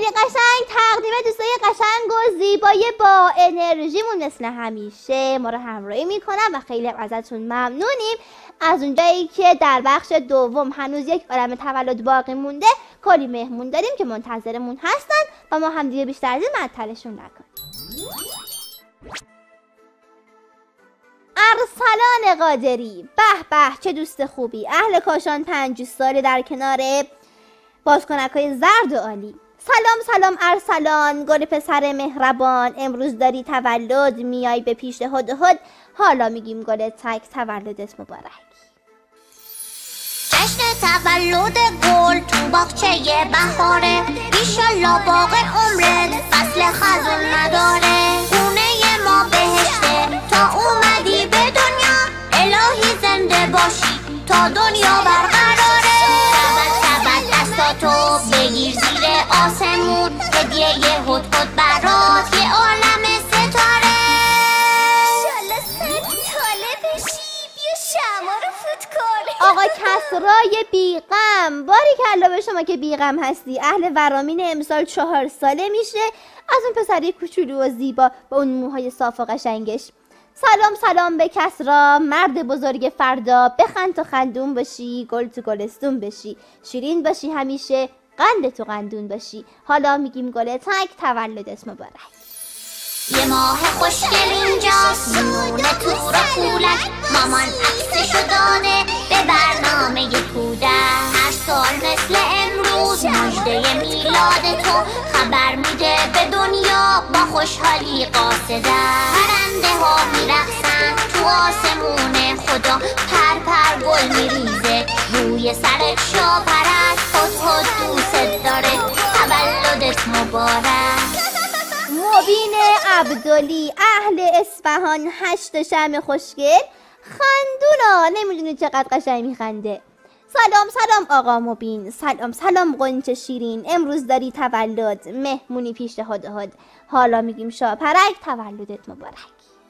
قشنگ تقدیم دوستای قشنگ و زیبای با انرژیمون مثل همیشه ما رو همراهی میکنن و خیلی ازتون ممنونیم. از اونجایی که در بخش دوم هنوز یک عالمه تولد باقی مونده، کلی مهمون داریم که منتظرمون هستن و ما هم دیگه بیشتر از این معطلشون نکنیم. ارسلان قادری، به به چه دوست خوبی، اهل کاشان 5 ساله در کنار بازکنک‌های زرد و عالی. سلام سلام ارسلان، گل پسر مهربان، امروز داری تولد، میای به پیش هدهد، حالا میگیم گل تک تولدت مبارک. جشن تولد گل تو باغچه بهاره، ایشالله باغ عمرت فصل خزون نداره. خونه ما بهشته تا اومدی به دنیا، الهی زنده باشی تا دنیا برقراره. تبت دستاتو بگیر زیر آسمون، هدیه هدهد برات یه عالم ستاره. ایشالله 100 ساله بشی، بیا شمع رو فوت کن. آقا کسرای بیغم، باریکلا به شما که بیغم هستی. اهل ورامین امسال 4 ساله میشه، از اون پسری کوچولو و زیبا با اون موهای صاف و قشنگش. سلام سلام به کسرا، مرد بزرگ فردا، بخند تا خندون باشی، گل تو گلستون بشی، شیرین باشی همیشه، قند تو قندون باشی. حالا میگیم گل تک تولدت مبارک. یه ماه خوشگل اینجاست، میونه تو را پولک، مامان عکسشو داده به برنامه کودک. هر سال مثل امروز مژده میلاد تو خبر میده به دنیا، با خوشحالی قاصده. پرنده ها میرقصن تو آسمون خدا، پر پر گل میریزه روی سرت، شا پرست هدهد دوست داره، تولدت مبارک. مبین عبدالی، اهل اصفهان 8 شمع خوشگل، خندونا، نمیدونی چقدر قشنگ میخنده. سلام سلام آقا مبین، سلام سلام قنچه شیرین، امروز داری تولد، مهمونی پیش هدهد، حالا میگیم شاپرک تولدت مبارک.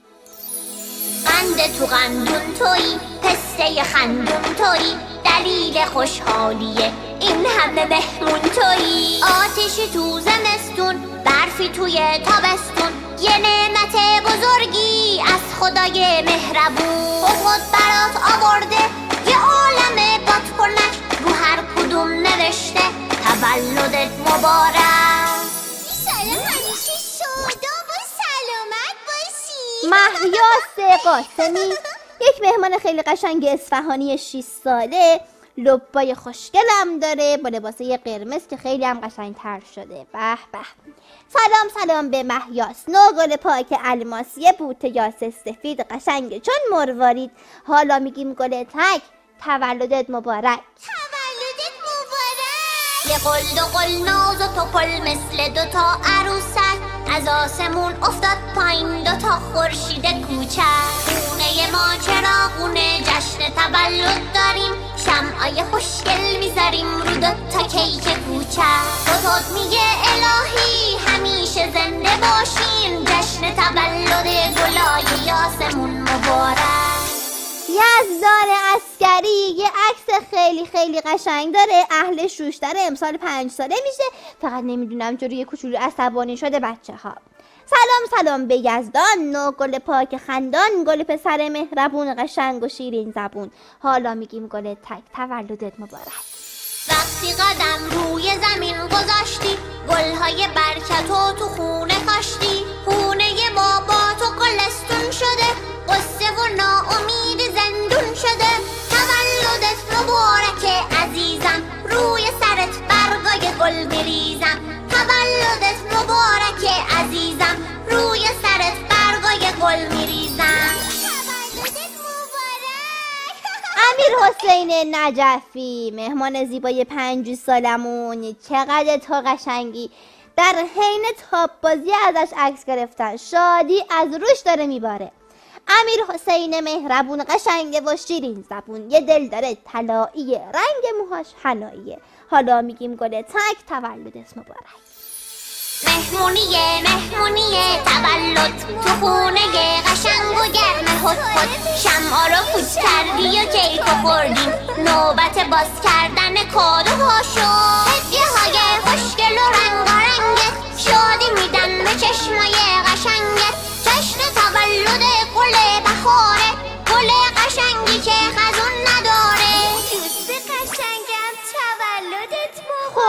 قند تو قندون تویی، پسته خندون تویی، دلیل خوشحالیه این همه مهمون تویی. آتشی تو زمستون، برفی توی تابستون، یه نعمت بزرگی از خدای مهربون. خود برات آورده یه عالم بادکنک، رو هر کدوم نوشته تولدت مبارک. ایشالله همیشه شاداب و سلامت باشی. مهیاس قاسمی، یک مهمان خیلی قشنگ اصفهانی 6 ساله، لبای خوشگلم داره با لباسه قرمز که خیلی هم قشنگتر شده. به به. سلام سلام به مهیاس، نو گل پاک الماسیه، بوته یاس سفید قشنگ چون مروارید، حالا میگیم گل تک تولدت مبارک. تولدت مبارک. یه قل دو قل ناز و توپل مثل 2 تا عروسک، از آسمون افتاد پایین 2 تا خورشید کوچک. خونه ما چراغونه، جشن تولد داریم، شمعای خوشگل میذاریم رو 2 تا کیک کوچک. هدهد میگه الهی همیشه زنده باشین، جشن تولد گلای یاسمون مبارک. یزدان عسکری، یه عکس خیلی خیلی قشنگ داره، اهل شوشتر، امسال 5 ساله میشه، فقط نمیدونم چرا یه کوچولو عصبانی شده بچه ها. سلام سلام به یزدان، نو گل پاک خندان، گل پسر مهربون قشنگ و شیرین زبون، حالا میگیم گل تک تولدت مبارک. وقتی قدم روی زمین گذاشتی، گلهای برکتو تو خونه کاشتی، خونه ما با تو گلستون شده، قصه و ناامید زندون شده. تولدت مبارکه عزیزم، روی سرت برگای گل میریزم. تولدت مبارکه عزیزم، روی سرت برگای گل میریزم. تولدت مبارک. امیر حسین نجفی، مهمان زیبای 5 سالمون، چقدر تو قشنگی، در حین تاپ بازی ازش عکس گرفتن، شادی از روش داره میباره. امیر حسین مهربون قشنگه و شیرین زبون، یه دل داره طلاییه، رنگ موهاش حناییه، حالا میگیم گل تک تولدت مبارک. مهمونیه تولد تو خونه قشنگ و گرم هدهد، شمعا رو فوت کردی و کیک خوردیم، نوبت باز کردن کادوها شد. هدیه های خوشگل و رنگارنگ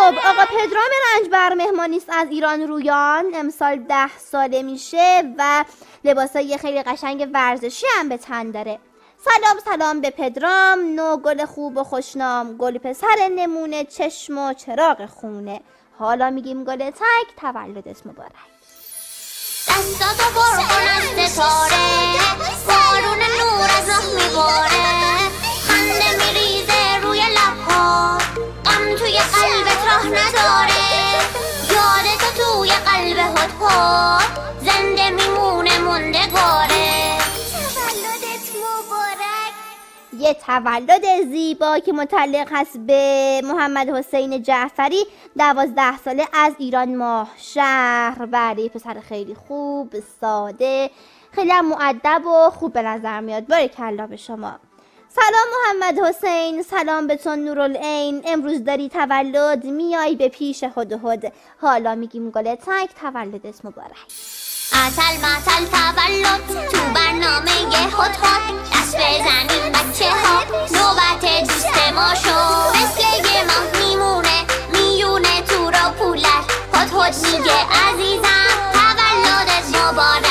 خب آقا پدرام رنجبر مهمانی است از ایران رویان. امسال 10 ساله میشه و لباسای خیلی قشنگ ورزشی هم به تن داره. سلام به پدرام، نو گل خوب و خوشنام، گل پسر نمونه، چشم و چراغ خونه. حالا میگیم گل تک، تولدت مبارک. دستاتو پر کن از ستاره، بارون نور از راه میباره، خنده میریزه روی لبها، غم توی قلبت راه نداره، یادتو توی قلب هد زنده میمونه موندگاره. تولدت مبارک. یه تولد زیبا که متعلق هست به محمد حسین جعفری، 12 ساله از ایران ماه شهر. بله، پسر خیلی خوب، ساده، خیلی هم مؤدب و خوب به نظر میاد. بارکالله به شما. سلام محمد حسین، سلام به تو نورالعین. امروز داری تولد، میای به پیش هدهد. حالا میگیم گل تک، تولدت مبارک. عسل معسل تولد تو برنامه هدهد، دست بزنیم بچه ها نوبت دوست ما شد، مثل یه ماه میمونه میونه تو را پولش، هدهد میگه عزیزم تولدت مبارک.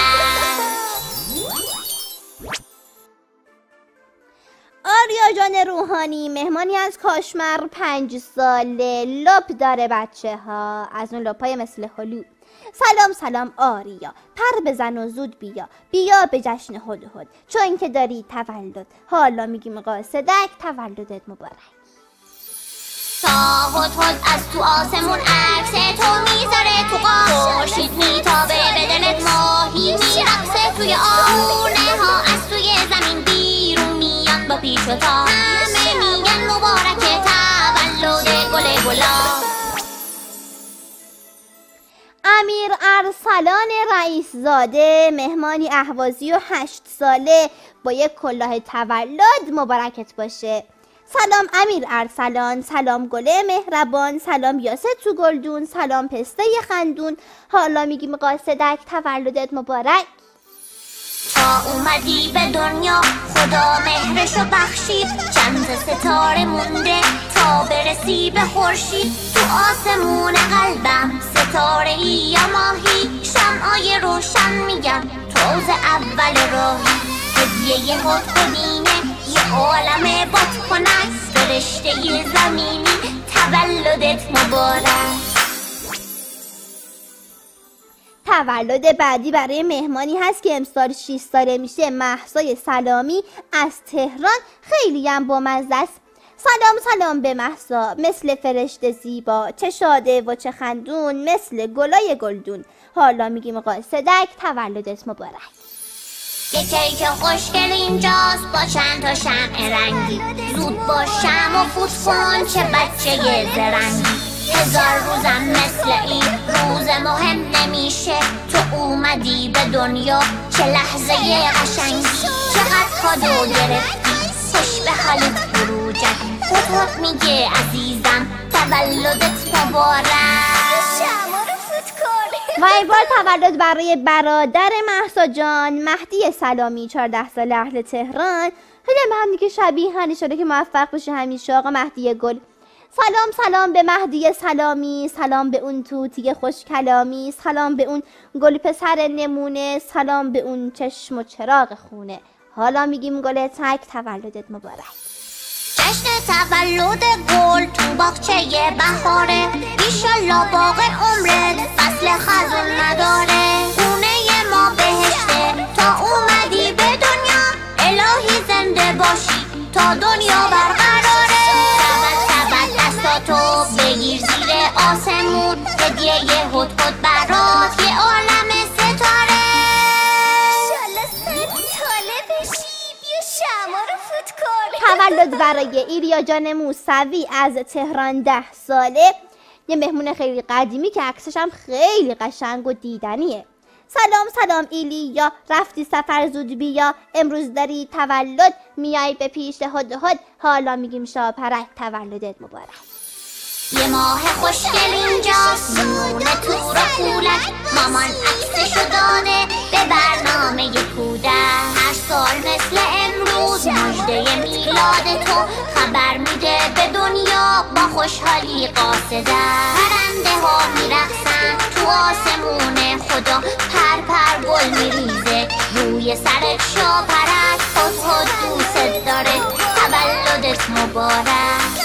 آریا جان روحانی مهمانی از کاشمر، 5 ساله، لپ داره بچه ها، از اون لپای مثل هلو. سلام آریا، پر بزن و زود بیا به جشن هدهد، چون که داری تولد. حالا میگیم قاصدک، تولدت مبارک. تا هدهد از تو آسمون عکس تو میذاره تو قاش، خورشید میتابه به دلت، ماهی میرقصه توی آونه ها، از توی زمین بیرون میان با پیش و تا، همه میگن مبارکه تولد گل گلا. امیر ارسلان رئیس زاده مهمانی اهوازی و 8 ساله با یک کلاه تولد، مبارکت باشه. سلام امیر ارسلان، سلام گله مهربان، سلام یاسه تو گلدون، سلام پسته خندون. حالا میگیم قاصدک، تولدت مبارک. تا اومدی به دنیا خدا مهرشو بخشید، چند ستاره مونده تا برسی به خورشید، تو آسمون قلبم ستاره ای یا ماهی، شمعای روشن میگن توز اول راهی، هدیه هدهدینه یه عالم بادکنک، فرشته زمینی تولدت مبارک. تولد بعدی برای مهمانی هست که امسال 6 ساله میشه، مهسای سلامی از تهران. خیلی هم بامزه است. سلام به مهسا، مثل فرشته زیبا، چه شاده و چه خندون، مثل گلای گلدون. حالا میگیم قاصدک، تولدت مبارک. یه کیک خوشگل اینجاست با چند تا شمع رنگی، زود باش شمع و فوت کن چه بچه زرنگی، 1000 روزم مثل این روز مهم نمیشه، تو اومدی به دنیا چه لحظه قشنگی، چقدر کادو گرفتی خوش به حالت بروجک، هدهد میگه عزیزم تولدت مبارک. و این بار تولد برای برادر مهسا جان، مهدی سلامی، 14 ساله، اهل تهران. خیلی به هم دیگه شبیه شده که موفق باشه همیشه آقا مهدی گل. سلام به مهدی سلامی، سلام به اون توتی خوش کلامی، سلام به اون گل پسر نمونه، سلام به اون چشم و چراغ خونه. حالا میگیم گل تک، تولدت مبارک. جشن تولد گل تو باغچه بهاره، ایشالله باغ عمرت فصل خزون نداره، خونه ما بهشته تا اومدی به دنیا، الهی زنده باشی تا دنیا برقراره، دستاتو بگیر زیر آسمون، هدیه هدهد برات یه عالم ستاره. انشالله 100 ساله بشی، بیا شمع رو فوت کن. تولد برای ایلیا جان موسوی از تهران، 10 ساله، یه مهمون خیلی قدیمی که عکسش هم خیلی قشنگ و دیدنیه. سلام ایلیا، رفتی سفر زود بیا، امروز داری تولد، میای به پیش هدهد. حالا میگیم شاپرک، تولدت مبارک. یه ماه خوشگل اینجاست میمونه تو را پولک، مامان عکسشو داده به برنامه کودک، هر سال مثل امروز مژده میلاد تو خبر میده به دنیا، با خوشحالی خوشحالی قاصده. پرنده ها میرقصن تو آسمون خدا، پر پر گل میریزه روی سرت شاپرک. خود دوست داره تولدت مبارک.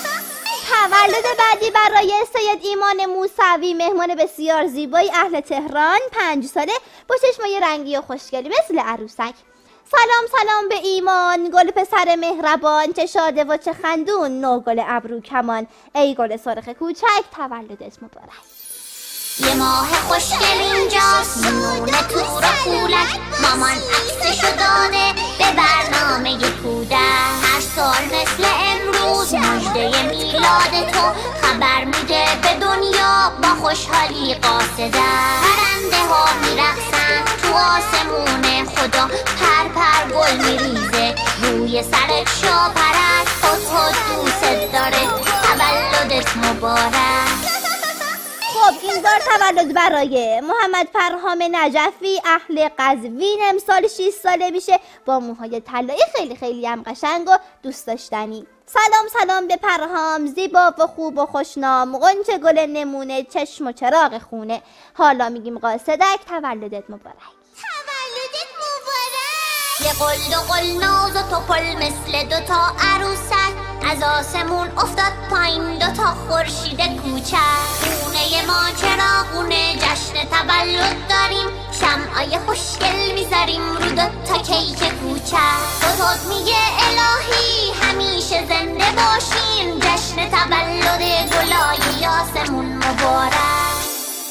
تولد بعدی برای سید ایمان موسوی، مهمان بسیار زیبای اهل تهران، 5 ساله با چشمای رنگی و خوشگلی مثل عروسک. سلام به ایمان، گل پسر مهربان، چه شاده و چه خندون، نو گل ابرو کمان، ای گل سرخ کوچک، تولدت مبارک. یه ماه خوشگل اینجاست، میونه تور و پولک. مامان عکسشو داده به برنامه کودک. هر سال مثل امروز مژده میلاد تو خبر میده به دنیا با خوشحالی قاصده. پرنده ها میرقصن تو آسمون خدا، پر پر گل میریزه روی سرت شاپرک. خود دوست داره تولدت مبارک. خب این بار تولد برای محمد فرهام نجفی، اهل قزوین، امسال 6 ساله میشه، با موهای طلایی خیلی هم قشنگ و دوست داشتنی. سلام به فرهام، زیبا و خوب و خوشنام، غنچه گل نمونه، چشم و چراغ خونه. حالا میگیم قاصدک، تولدت مبارک. تولدت مبارک. یه قل ناز و توپل مثل دوتا عروسک، از آسمون افتاد پایین دوتا خورشید کوچک. خونه ما چراغونه، جشن تولد داریم، شمعای خوشگل میذاریم رو دوتا کیک کوچک. خودت میگه الهی همیشه زنده باشین، جشن تولد گلای آسمون مبارک.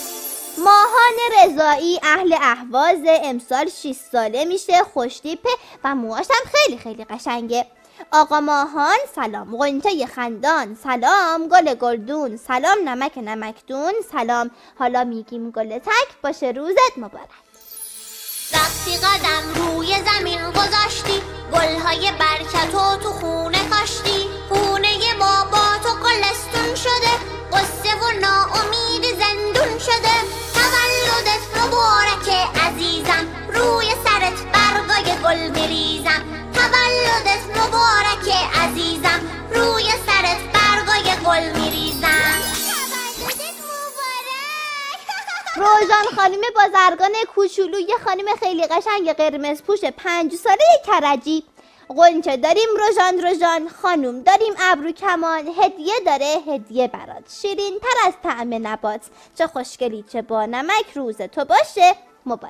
ماهان رضایی، اهل اهواز، امسال 6 ساله میشه، خوشتیپه و موهاش هم خیلی قشنگه. آقا ماهان سلام، غنچه خندان سلام، گل گلدون سلام، نمک نمکدون سلام. حالا میگیم گل تک، باشه روزت مبارک. وقتی قدم روی زمین گذاشتی، گلهای برکتو تو خونه کاشتی. خونه بابا تو گلستون شده، قصه و ناامید زندون شده. تولدت مبارکه عزیزم، روی سرت برگای گل میریزم. تولدت مبارکه عزیزم، روی سرت برگای گل میریزم. تولدت مبارک. روژان خانم بازرگان کوچولو، یه خانم خیلی قشنگ قرمز پوش 5 ساله کرجی. غنچه داریم روژان خانوم داریم ابرو کمان، هدیه داره هدیه برات، شیرین تر از طعم نبات، چه خوشگلی چه با نمک، روز تو باشه مبارک.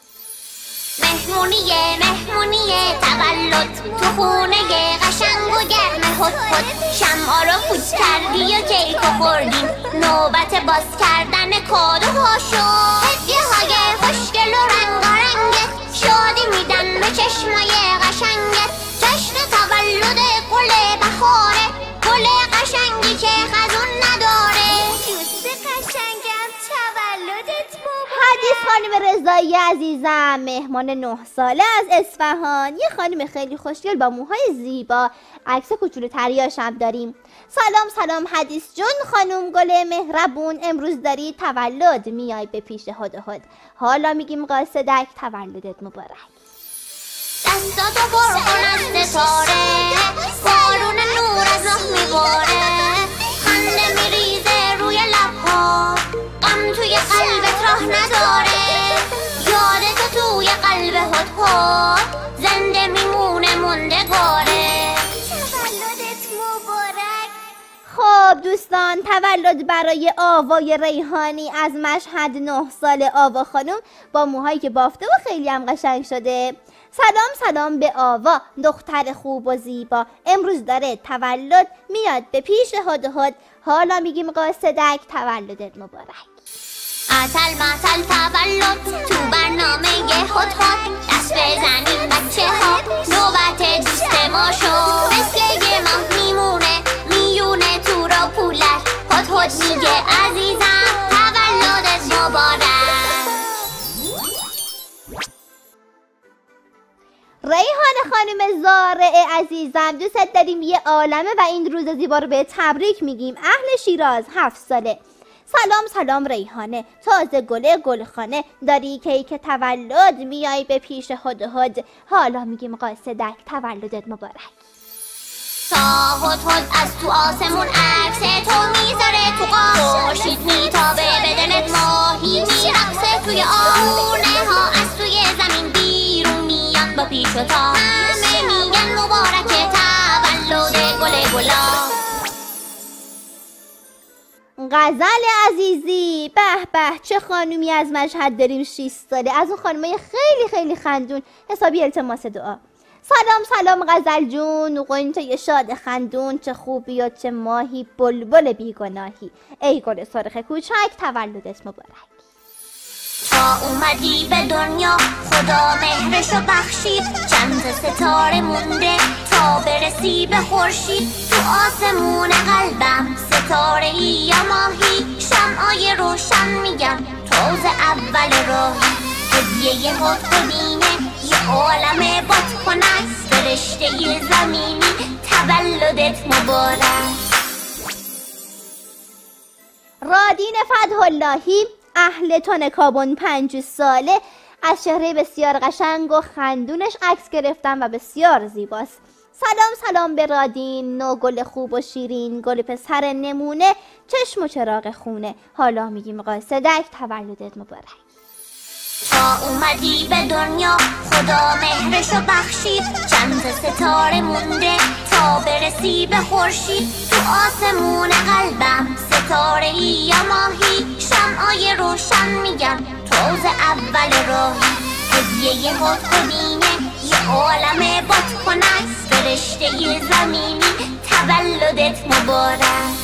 مهمونیه تولد تو خونه قشنگ و گرم هد. شمعا رو فوت کردی و کیکو خوردیم، نوبت باز کردن کادوها شد. هدیه های خوشگل و رنگارنگه، شادی میدن به چشمای قشنگت. جشن تولد گل بهاره، گل قشنگی که خزون نداره. دوست قشنگم، تولدت مبارک. حدیث خانم رضایی عزیزم، مهمان 9 ساله از اصفهان، یه خانم خیلی خوشگل با موهای زیبا، عکس کوچولو تریاش هم داریم. سلام حدیث جون خانم، گل مهربون، امروز داری تولد، میای به پیش هد. حالا میگیم قاصدک، تولدت مبارک. دستاتو پر کن از ستاره، بارون نور از راه میباره. خنده میریزه روی لبها، غم توی قلبت راه نداره. یادتو توی قلب هد، زنده میمونه موندگاره. تولدت مبارک. خب دوستان، تولد برای آوای ریحانی از مشهد 9 ساله. آوا خانم با موهایی که بافته و خیلی هم قشنگ شده. سلام به آوا، دختر خوب و زیبا، امروز داره تولد، میاد به پیش هد. حالا میگیم قاصدک، تولدت مبارک. عسل معسل تولد تو برنامه هد. دست بزنیم بچه ها، نوبت دوست ما شد. مثل یه ماه میونه تو را پولک. هد میگه عزیزم، تولدت مبارک. ریحان خانم زارع عزیزم، دوست داریم، یه عالمه و این روز زیبا رو به تبریک میگیم. اهل شیراز، 7 ساله. سلام ریحانه، تازه گلخانه، داری کیک تولد، میای به پیش هد. حالا میگیم قاصدک، تولدت مبارک. تا هد از تو آسمون عکس تو میذاره تو قاب، خورشید میتابه به دلت، ماهی میرقصه توی آونه ها از توی زمین بیرون میاد با پیش و تا، همه میگن مبارکه تولد گل گلاب. غزل عزیزی، به به چه خانومی از مشهد داریم 6 ساله، از اون خانومای خیلی خیلی خندون، حسابی التماس دعا. سلام غزل جون، قنچه شاد خندون، چه خوبی و چه ماهی، بلبل بیگناهی، ای گل سرخ کوچک تولدت مبارک. تا اومدی به دنیا خدا مهرشو بخشید، چند ستاره مونده تا برسی به خورشید، تو آسمون قلبم ستاره ای یا ماهی، شمعای روشن میگم توز اول راهی، هدیه خودبینه یه عالم بادکنک، فرشته زمینی تولدت مبارک. رادین فتح‌اللهی، اهل تن کابون 5 ساله، از چهره بسیار قشنگ و خندونش عکس گرفتم و بسیار زیباست. سلام به رادین، نو گل خوب و شیرین، گل پسر نمونه، چشم و چراغ خونه، حالا میگیم قاصدک تولدت مبارک. تا اومدی به دنیا خدا مهرشو بخشید، چند ستاره مونده تا برسی به خورشید، تو آسمون قلبم ستاره ای یا ماهی، شمعای روشن میگم توز اول راهی، هدیه خودبینه یه عالم بادکنک، فرشته زمینی تولدت مبارک.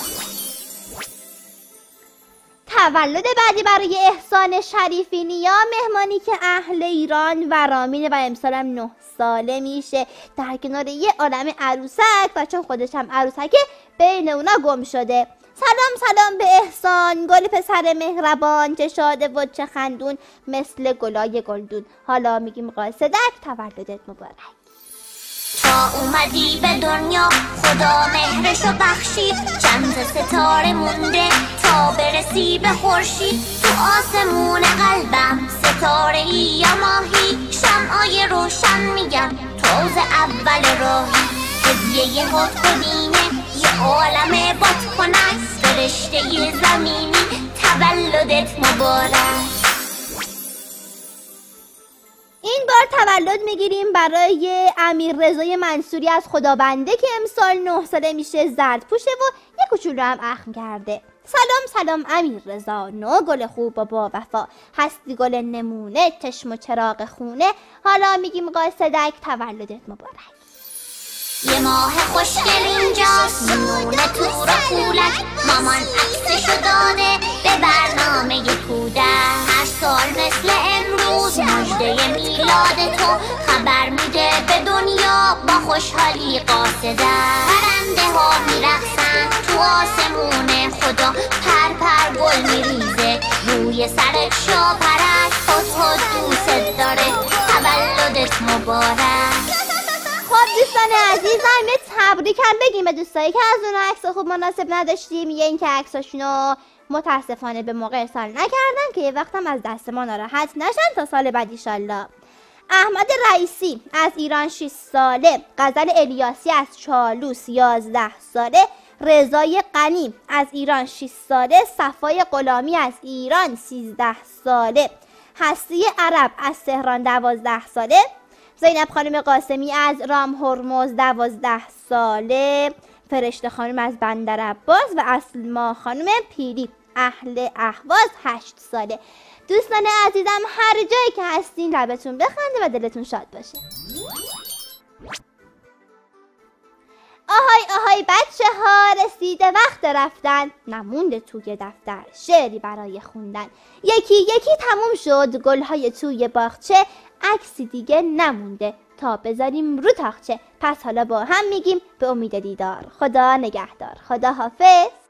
تولد بعدی برای احسان شریفی نیا، مهمانی که اهل ایران و رامینه و امسالم 9 ساله میشه، در کنار یه عالم عروسک و چون خودش هم عروسکه بین اونا گم شده. سلام به احسان، گل پسر مهربان، چه شاده و چه خندون، مثل گلای گلدون، حالا میگیم قاصدک تولدت مبارک. تا اومدی به دنیا خدا مهرشو بخشید، چند ستاره مونده تا برسی به خورشید، تو آسمون قلبم ستاره ای یا ماهی، شمعای روشن میگم توز اول راهی، هدیه خودبینه یه عالم بادکنک، فرشته زمینی تولدت مبارک. این بار تولد میگیریم برای امیررضای منصوری از خدابنده که امسال 9 ساله میشه، زردپوشه و یه کوچولو هم اخم کرده. سلام امیررضا، نو گل خوب و با وفا، هستی گل نمونه، چشم و چراغ خونه، حالا میگیم قاصدک تولدت مبارک. یه ماه خوشگل اینجاست، نونه تو را خولک، مامان عکسشو داده به برنامه کودک، هر سال مثل امروز مژده میلاد تو خبر میده به دنیا، با خوشحالی قاصدک، پرنده ها میرقصن تو آسمون خدا، پر گل میریزه روی سرت، شاپرست هد دوست داره تولدت مبارک. خب دوستان عزیزم، یه تبریک هم بگیم به دوستایی که از اون عکس خوب مناسب نداشتیم، یا اینکه عکساشونو متاسفانه به موقع ارسال نکردن که یه وقتم از دست ما ناراحت نشن تا سال بعد ایشالله. احمد رئیسی از ایران 6 ساله، غزل الیاسی از چالوس 11 ساله، رضای غنی از ایران 6 ساله، صفای غلامی از ایران 13 ساله، هستی عرب از تهران 12 ساله، زینب خانم قاسمی از رام هرمز 12 ساله، فرشته خانم از بندر عباس و اسما خانم پیری اهل اهواز 8 ساله. دوستان عزیزم، هر جایی که هستین لبتون بخنده و دلتون شاد باشه. آهای بچه ها، رسیده وقت رفتن، نمونده توی دفتر شعری برای خوندن، یکی تموم شد گلهای توی باغچه، عکسی دیگه نمونده تا بذاریم رو تاقچه. پس حالا با هم میگیم به امید دیدار، خدا نگهدار، خدا حافظ.